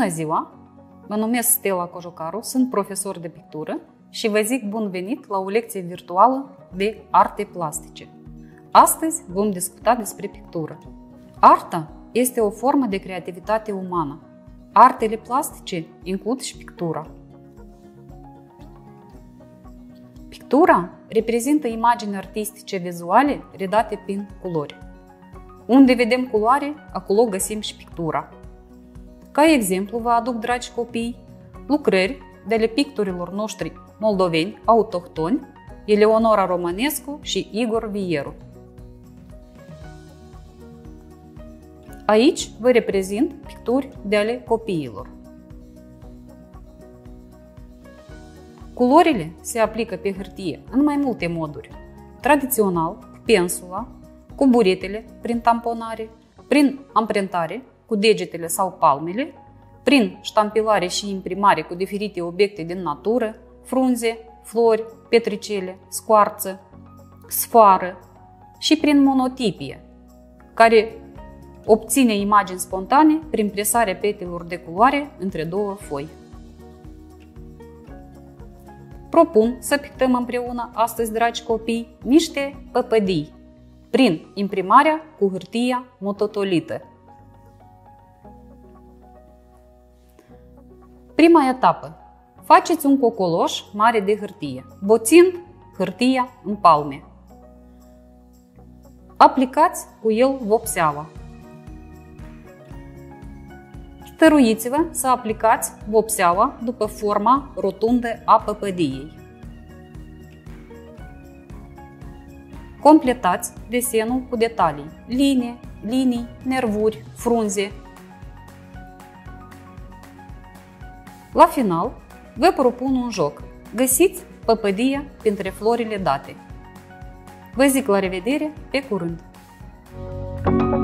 ziua! Mă numesc Stella Cojocaru, sunt profesor de pictură și vă zic bun venit la o lecție virtuală de arte plastice. Astăzi vom discuta despre pictură. Arta este o formă de creativitate umană. Artele plastice includ și pictura. Pictura reprezintă imagini artistice vizuale redate prin culori. Unde vedem culoare, acolo găsim și pictura. Ca exemplu, vă aduc, dragi copii, lucrări de ale pictorilor noștri moldoveni autohtoni, Eleonora Romanescu și Igor Vieru. Aici vă reprezint picturi de ale copiilor. Culorile se aplică pe hârtie în mai multe moduri. Tradițional, cu pensula, cu buretele, prin tamponare, prin amprentare, cu degetele sau palmele, prin ștampilare și imprimare cu diferite obiecte din natură, frunze, flori, petricele, scoarță, sfoară și prin monotipie, care obține imagini spontane prin presarea petelor de culoare între două foi. Propun să pictăm împreună astăzi, dragi copii, niște păpădii prin imprimarea cu hârtia mototolită. Prima etapă. Faceți un cocoloș mare de hârtie, boțind hârtia în palme. Aplicați cu el vopseaua. Stăruiți-vă să aplicați vopseaua după forma rotundă a păpădiei. Completați desenul cu detalii, linii, nervuri, frunze. La final, vă propun un joc. Găsiți păpădia printre florile date. Vă zic la revedere, pe curând!